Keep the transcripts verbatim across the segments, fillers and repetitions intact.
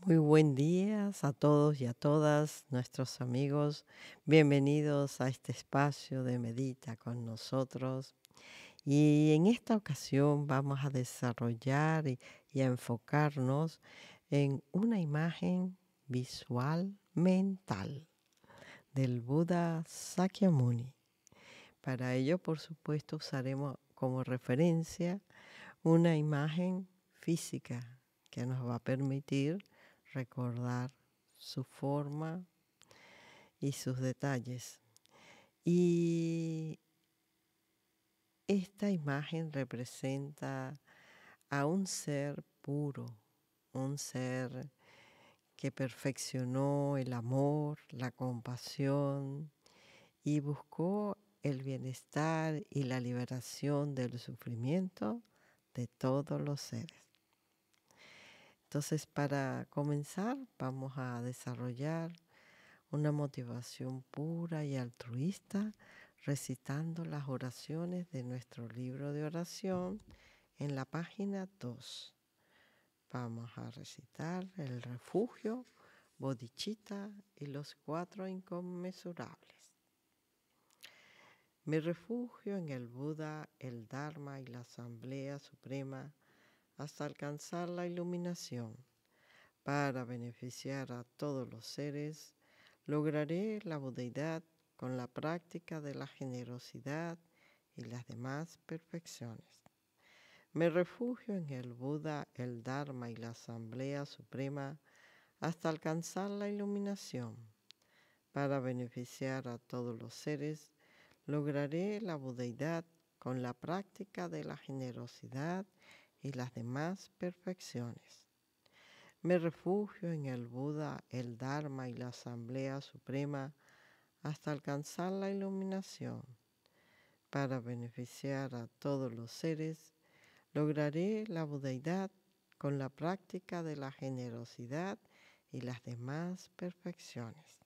Muy buen día a todos y a todas nuestros amigos. Bienvenidos a este espacio de Medita con nosotros. Y en esta ocasión vamos a desarrollar y, y a enfocarnos en una imagen visual mental del Buda Sakyamuni. Para ello, por supuesto, usaremos como referencia una imagen física que nos va a permitir recordar su forma y sus detalles. Y esta imagen representa a un ser puro, un ser que perfeccionó el amor, la compasión y buscó el bienestar y la liberación del sufrimiento de todos los seres. Entonces, para comenzar, vamos a desarrollar una motivación pura y altruista recitando las oraciones de nuestro libro de oración en la página dos. Vamos a recitar el refugio, bodhicitta y los cuatro inconmensurables. Me refugio en el Buda, el Dharma y la Asamblea Suprema hasta alcanzar la iluminación. Para beneficiar a todos los seres, lograré la budeidad con la práctica de la generosidad y las demás perfecciones. Me refugio en el Buda, el Dharma y la Asamblea Suprema hasta alcanzar la iluminación. Para beneficiar a todos los seres, lograré la budeidad con la práctica de la generosidad y las demás perfecciones. Me refugio en el Buda, el Dharma y la Asamblea Suprema hasta alcanzar la iluminación. Para beneficiar a todos los seres, lograré la budeidad con la práctica de la generosidad y las demás perfecciones.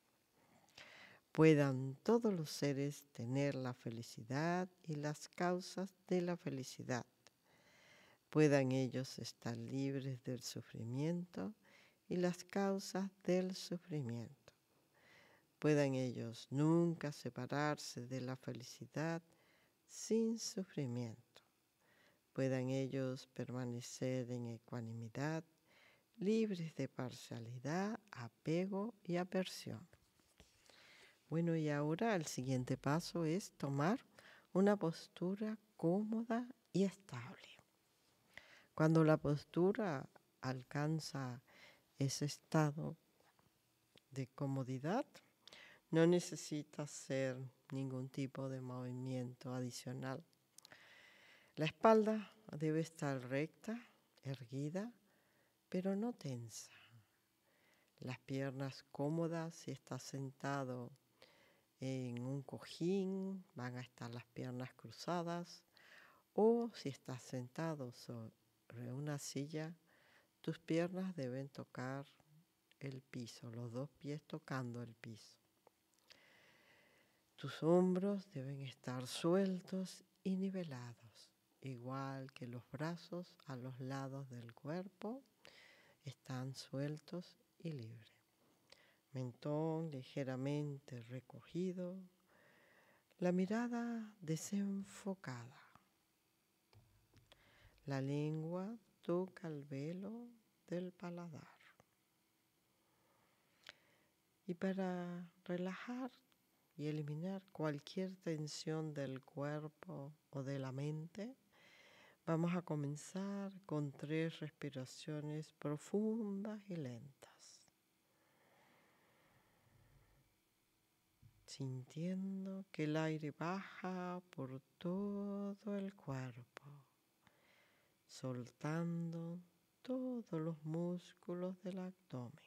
Puedan todos los seres tener la felicidad y las causas de la felicidad. Puedan ellos estar libres del sufrimiento y las causas del sufrimiento. Puedan ellos nunca separarse de la felicidad sin sufrimiento. Puedan ellos permanecer en ecuanimidad, libres de parcialidad, apego y aversión. Bueno, y ahora el siguiente paso es tomar una postura cómoda y estable. Cuando la postura alcanza ese estado de comodidad, no necesita hacer ningún tipo de movimiento adicional. La espalda debe estar recta, erguida, pero no tensa. Las piernas cómodas, si estás sentado en un cojín, van a estar las piernas cruzadas, o si estás sentado sobre una silla, tus piernas deben tocar el piso, los dos pies tocando el piso. Tus hombros deben estar sueltos y nivelados, igual que los brazos a los lados del cuerpo están sueltos y libres. Mentón ligeramente recogido, la mirada desenfocada. La lengua toca el velo del paladar. Y para relajar y eliminar cualquier tensión del cuerpo o de la mente, vamos a comenzar con tres respiraciones profundas y lentas, sintiendo que el aire baja por todo el cuerpo, soltando todos los músculos del abdomen.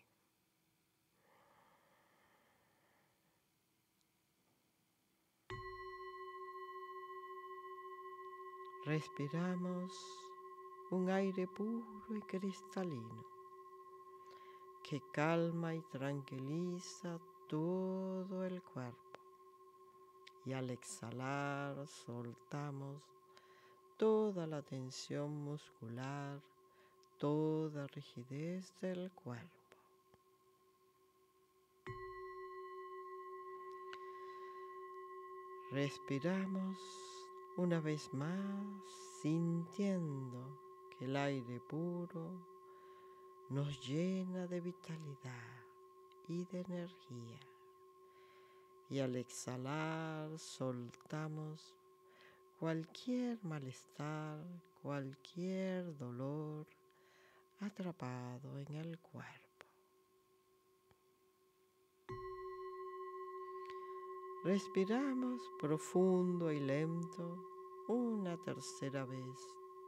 Respiramos un aire puro y cristalino que calma y tranquiliza todo el cuerpo. Y al exhalar soltamos toda la tensión muscular, toda rigidez del cuerpo. Respiramos una vez más, sintiendo que el aire puro nos llena de vitalidad y de energía. Y al exhalar soltamos cualquier malestar, cualquier dolor atrapado en el cuerpo. Respiramos profundo y lento una tercera vez,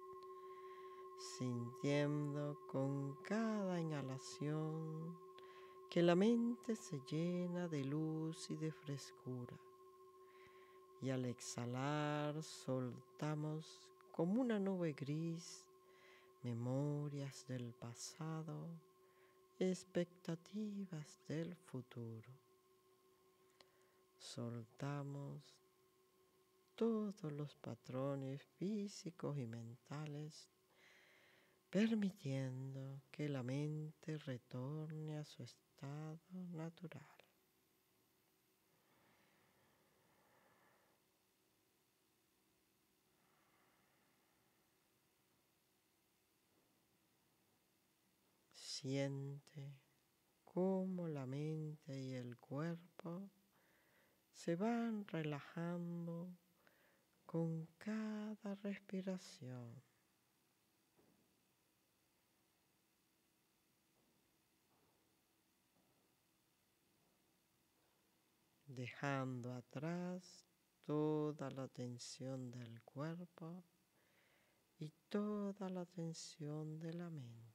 sintiendo con cada inhalación que la mente se llena de luz y de frescura. Y al exhalar soltamos como una nube gris memorias del pasado, expectativas del futuro. Soltamos todos los patrones físicos y mentales, permitiendo que la mente retorne a su estado natural. Siente cómo la mente y el cuerpo se van relajando con cada respiración. Dejando atrás toda la tensión del cuerpo y toda la tensión de la mente.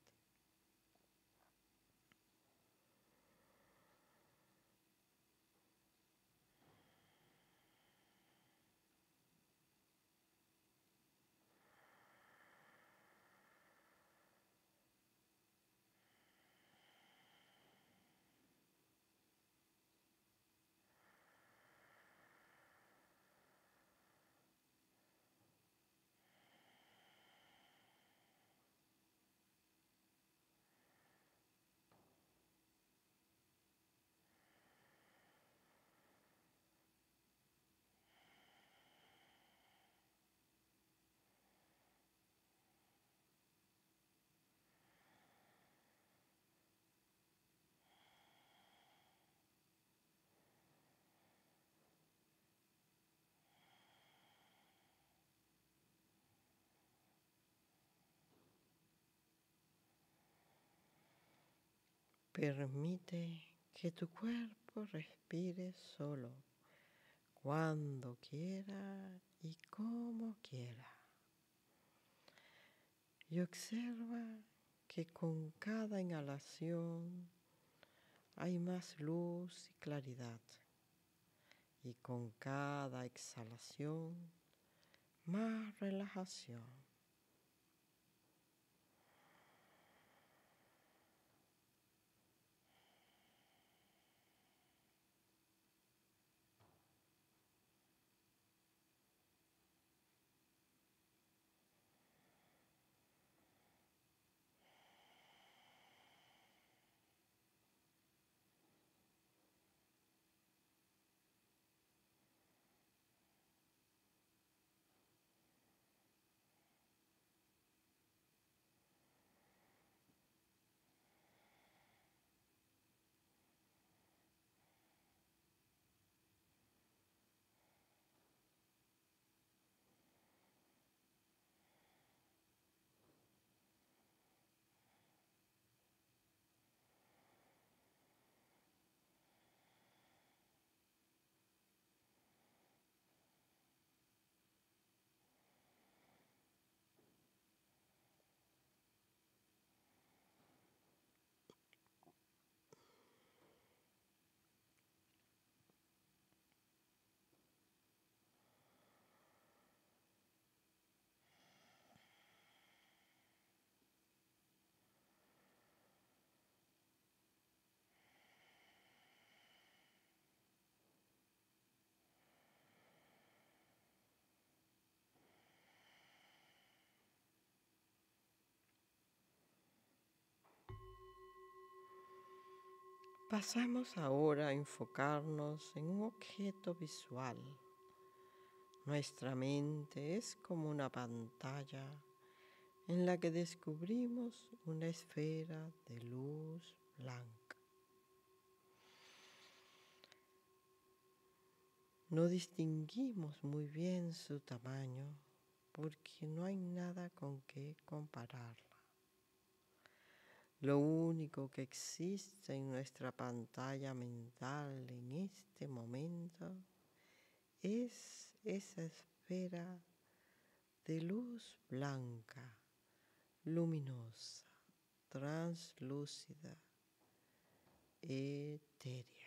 Permite que tu cuerpo respire solo, cuando quiera y como quiera. Y observa que con cada inhalación hay más luz y claridad. Y con cada exhalación, más relajación. Pasamos ahora a enfocarnos en un objeto visual Nuestra mente es como una pantalla en la que descubrimos una esfera de luz blanca. No distinguimos muy bien su tamaño porque no hay nada con que compararla. Lo único que existe en nuestra pantalla mental en este momento es esa esfera de luz blanca, luminosa, translúcida, etérea.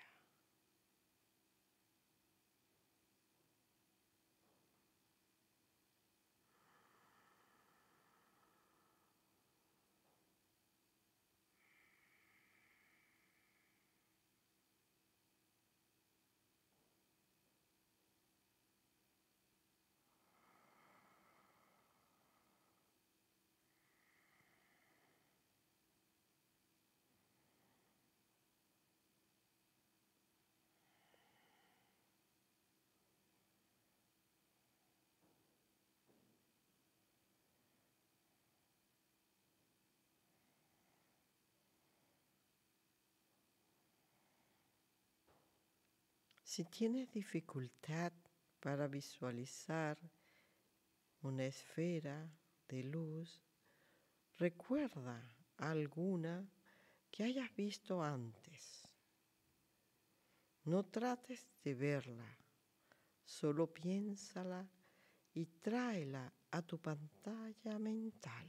Si tienes dificultad para visualizar una esfera de luz, recuerda alguna que hayas visto antes. No trates de verla, solo piénsala y tráela a tu pantalla mental.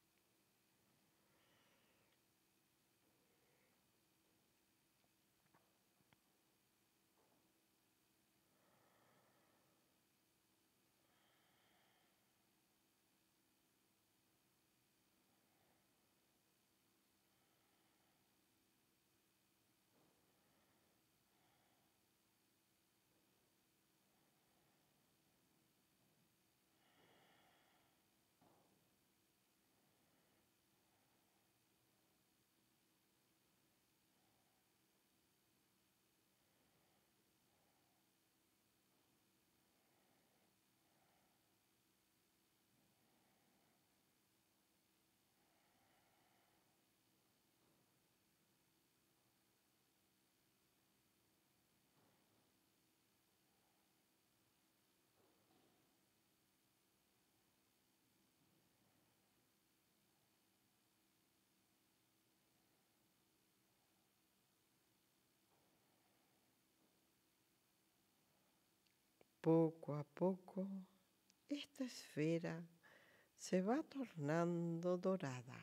Poco a poco, esta esfera se va tornando dorada,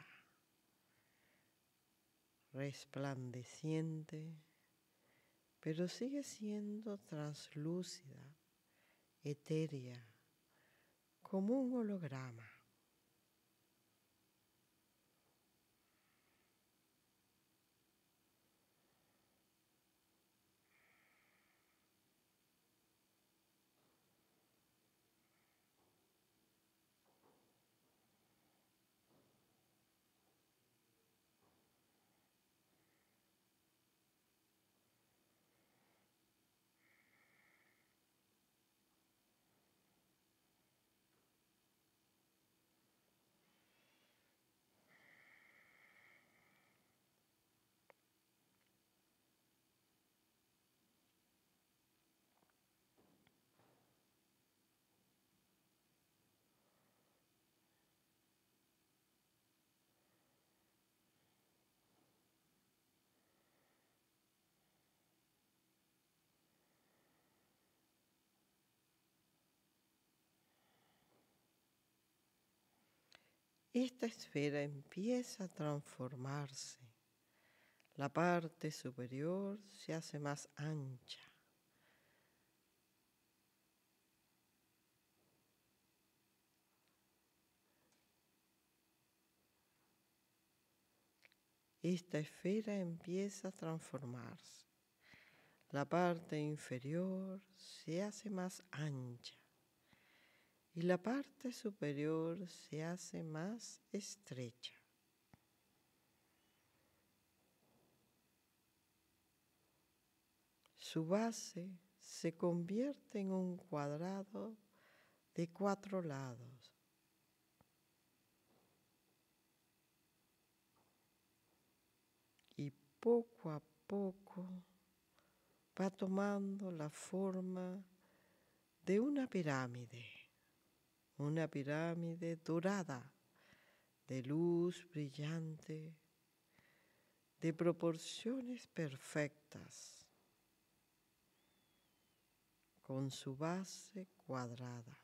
resplandeciente, pero sigue siendo translúcida, etérea, como un holograma. Esta esfera empieza a transformarse. La parte superior se hace más ancha. Esta esfera empieza a transformarse. La parte inferior se hace más ancha y la parte superior se hace más estrecha. Su base se convierte en un cuadrado de cuatro lados. Y poco a poco va tomando la forma de una pirámide, una pirámide dorada, de luz brillante, de proporciones perfectas, con su base cuadrada.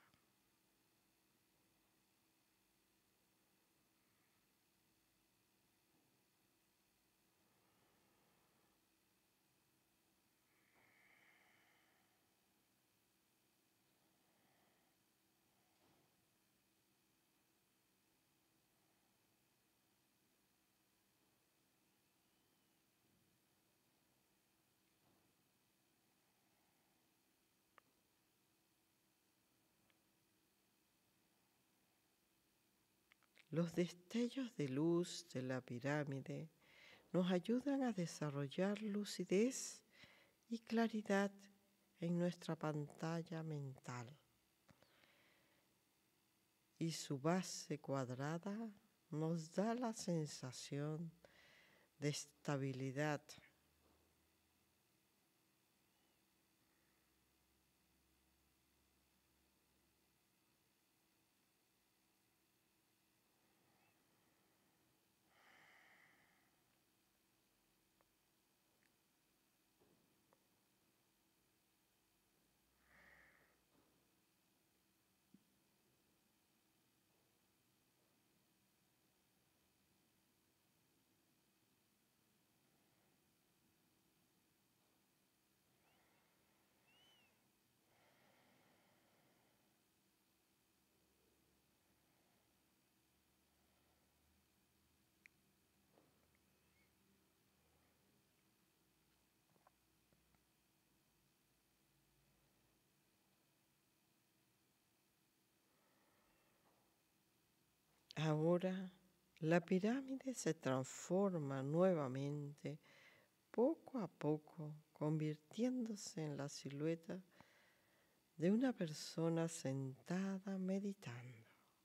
Los destellos de luz de la pirámide nos ayudan a desarrollar lucidez y claridad en nuestra pantalla mental. Y su base cuadrada nos da la sensación de estabilidad. Ahora la pirámide se transforma nuevamente, poco a poco, convirtiéndose en la silueta de una persona sentada meditando.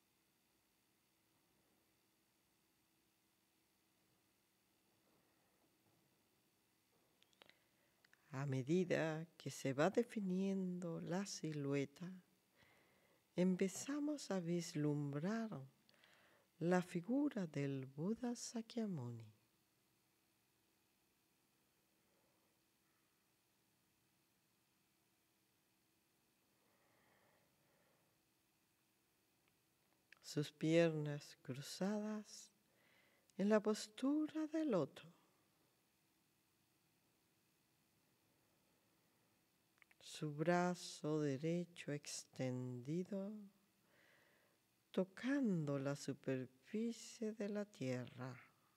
A medida que se va definiendo la silueta, empezamos a vislumbrar la figura del Buda Sakyamuni. Sus piernas cruzadas en la postura del loto. Su brazo derecho extendido, tocando la superficie de la tierra.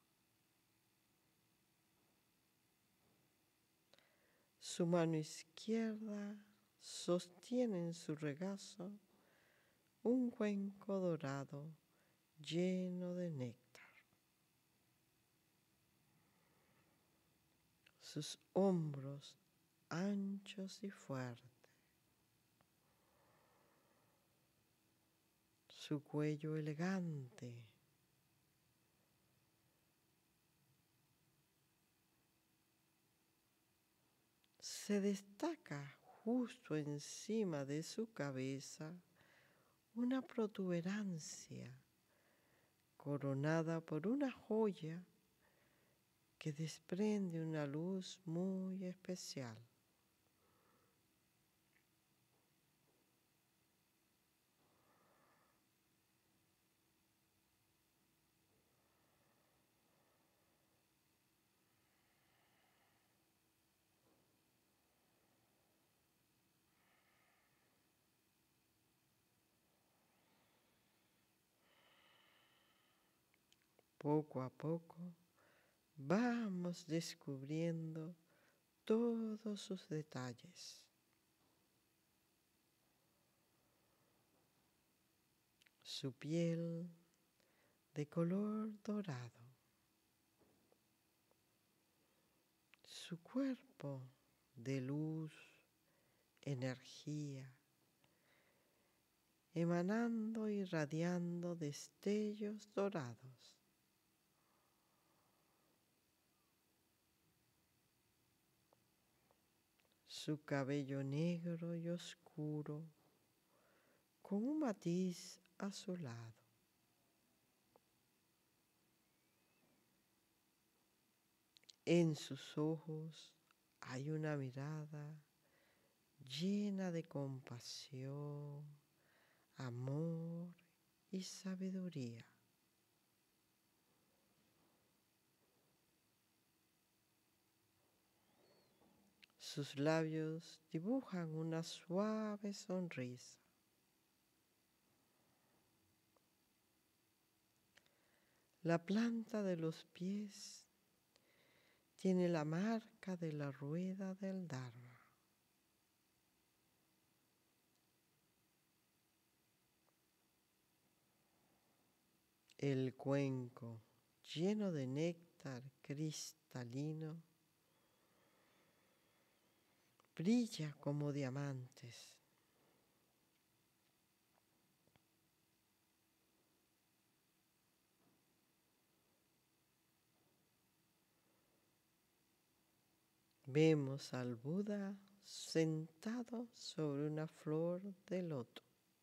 Su mano izquierda sostiene en su regazo un cuenco dorado lleno de néctar. Sus hombros anchos y fuertes. Su cuello elegante. Se destaca justo encima de su cabeza una protuberancia coronada por una joya que desprende una luz muy especial. Poco a poco vamos descubriendo todos sus detalles. Su piel de color dorado. Su cuerpo de luz, energía, emanando y radiando destellos dorados. Su cabello negro y oscuro con un matiz azulado. En sus ojos hay una mirada llena de compasión, amor y sabiduría. Sus labios dibujan una suave sonrisa. La planta de los pies tiene la marca de la rueda del Dharma. El cuenco, lleno de néctar cristalino, brilla como diamantes. Vemos al Buda sentado sobre una flor de loto.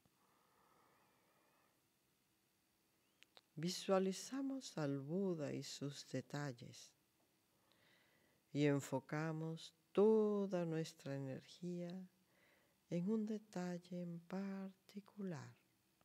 Visualizamos al Buda y sus detalles y enfocamos toda nuestra energía en un detalle en particular.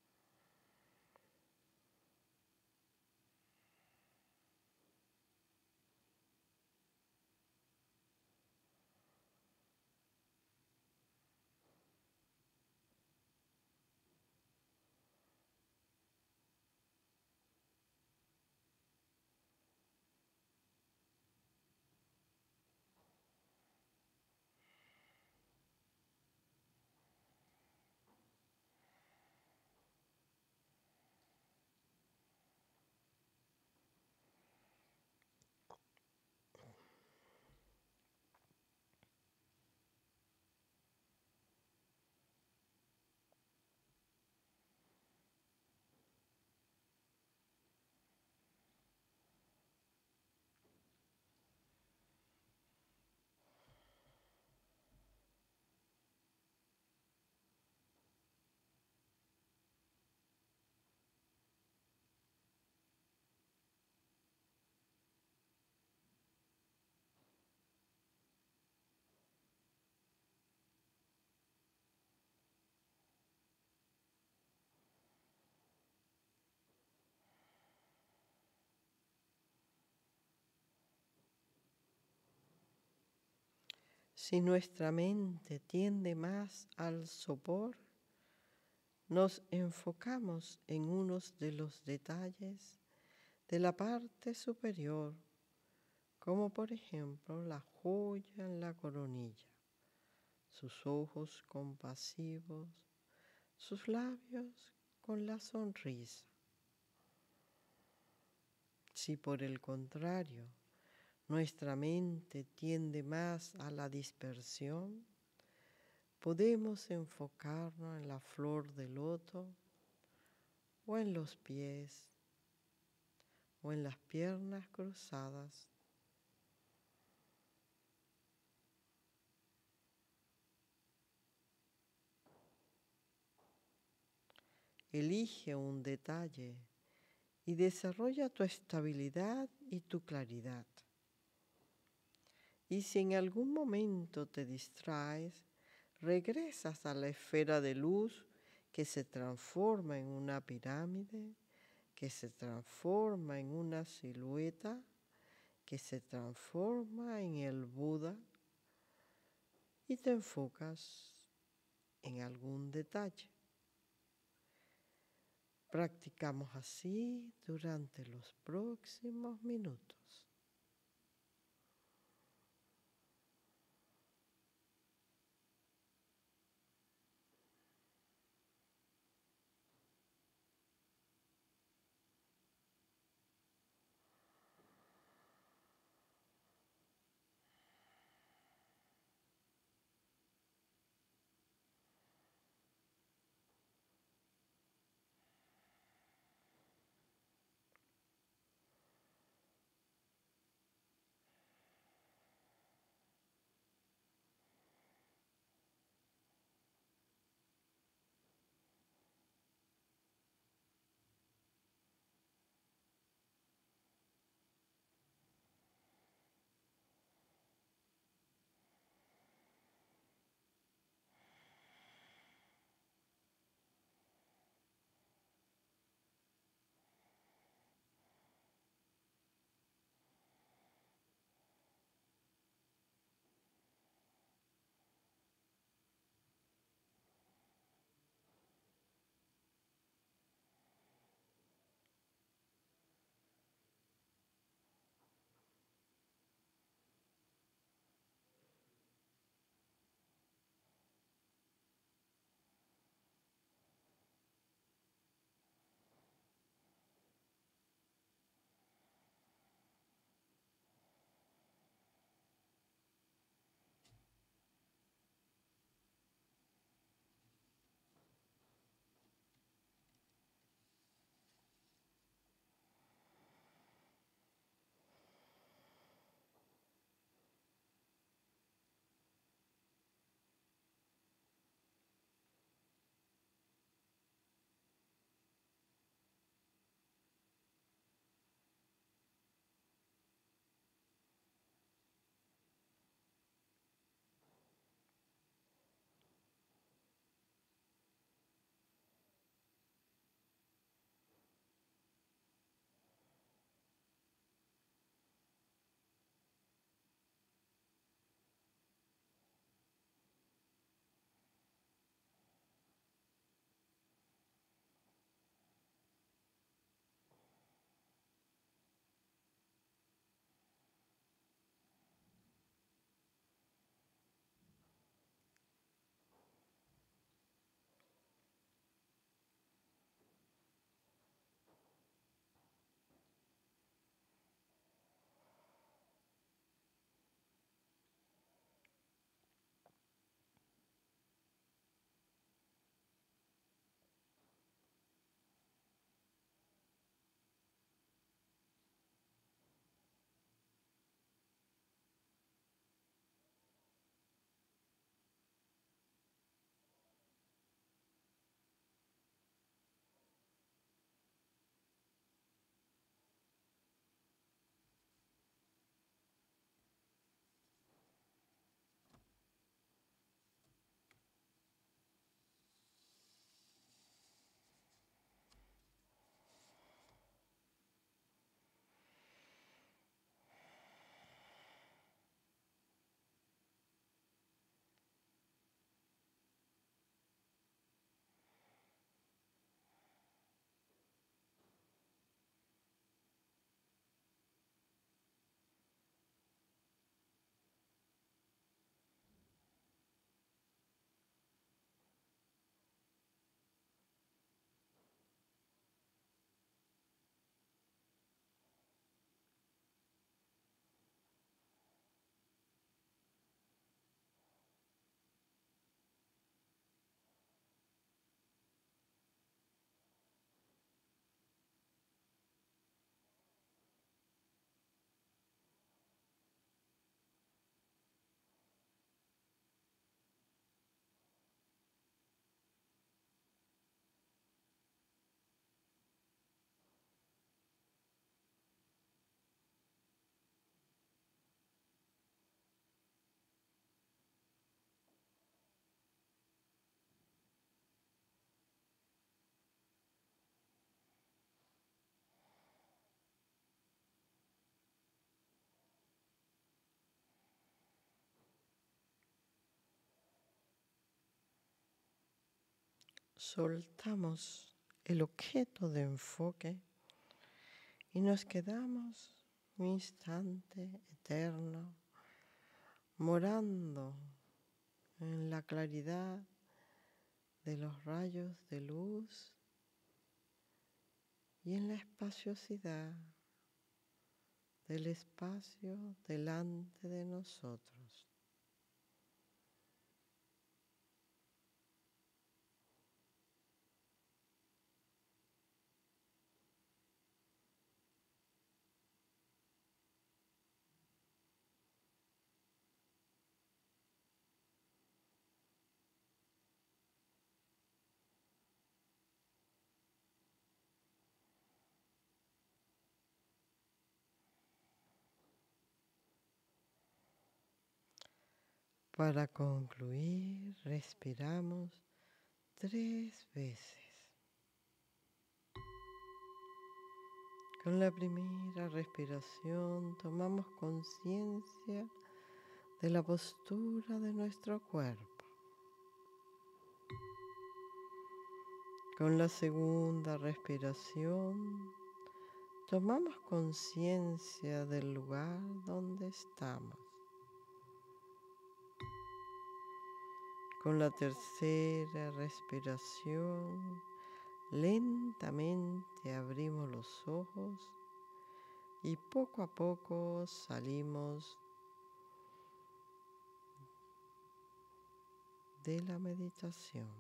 Si nuestra mente tiende más al sopor, nos enfocamos en unos de los detalles de la parte superior, como por ejemplo la joya en la coronilla, sus ojos compasivos, sus labios con la sonrisa. Si por el contrario nuestra mente tiende más a la dispersión, podemos enfocarnos en la flor de loto o en los pies o en las piernas cruzadas. Elige un detalle y desarrolla tu estabilidad y tu claridad. Y si en algún momento te distraes, regresas a la esfera de luz que se transforma en una pirámide, que se transforma en una silueta, que se transforma en el Buda, y te enfocas en algún detalle. Practicamos así durante los próximos minutos. soltamos el objeto de enfoque y nos quedamos un instante eterno morando en la claridad de los rayos de luz y en la espaciosidad del espacio delante de nosotros. Para concluir, respiramos tres veces. Con la primera respiración tomamos conciencia de la postura de nuestro cuerpo. Con la segunda respiración tomamos conciencia del lugar donde estamos. Con la tercera respiración, lentamente abrimos los ojos y poco a poco salimos de la meditación.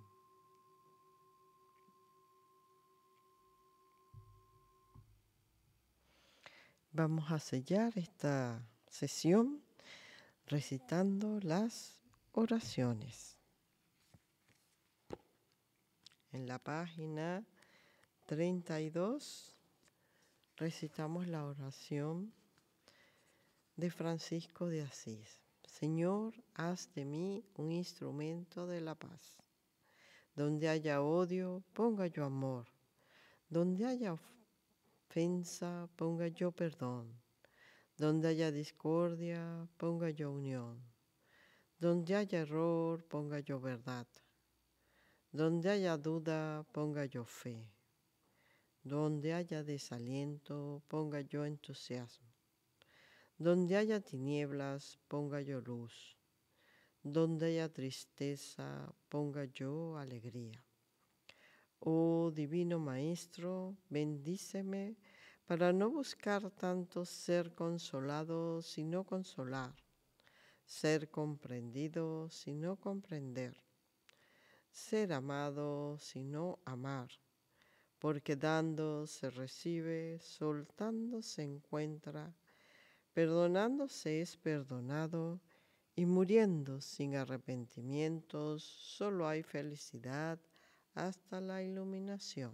Vamos a sellar esta sesión recitando las oraciones. En la página treinta y dos recitamos la oración de Francisco de Asís. Señor, haz de mí un instrumento de la paz. Donde haya odio, ponga yo amor. Donde haya ofensa, ponga yo perdón. Donde haya discordia, ponga yo unión. Donde haya error, ponga yo verdad. Donde haya duda, ponga yo fe. Donde haya desaliento, ponga yo entusiasmo. Donde haya tinieblas, ponga yo luz. Donde haya tristeza, ponga yo alegría. Oh Divino Maestro, bendíceme para no buscar tanto ser consolado, sino consolar, ser comprendido, sino comprender, ser amado, sino amar, porque dando se recibe, soltando se encuentra, perdonando se es perdonado, y muriendo sin arrepentimientos, solo hay felicidad hasta la iluminación.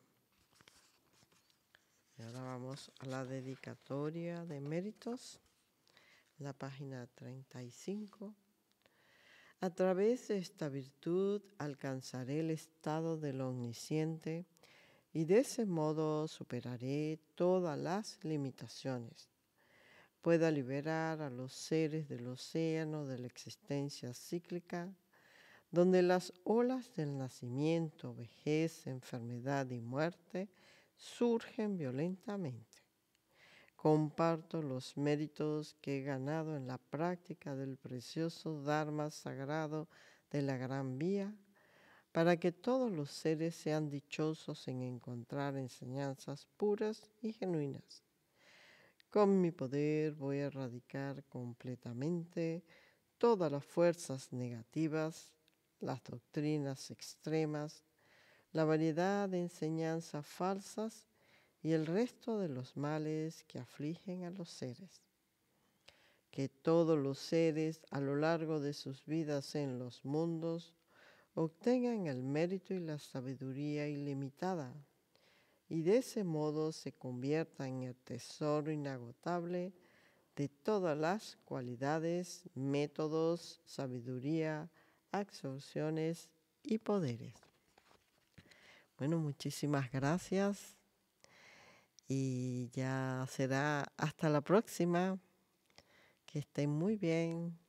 Y ahora vamos a la dedicatoria de méritos, la página treinta y cinco. A través de esta virtud alcanzaré el estado del omnisciente y de ese modo superaré todas las limitaciones. Pueda liberar a los seres del océano de la existencia cíclica, donde las olas del nacimiento, vejez, enfermedad y muerte surgen violentamente. Comparto los méritos que he ganado en la práctica del precioso Dharma sagrado de la Gran Vía, para que todos los seres sean dichosos en encontrar enseñanzas puras y genuinas. Con mi poder voy a erradicar completamente todas las fuerzas negativas, las doctrinas extremas, la variedad de enseñanzas falsas y el resto de los males que afligen a los seres. Que todos los seres a lo largo de sus vidas en los mundos obtengan el mérito y la sabiduría ilimitada, y de ese modo se convierta en el tesoro inagotable de todas las cualidades, métodos, sabiduría, absorciones y poderes. Bueno, muchísimas gracias y ya será hasta la próxima. Que estén muy bien.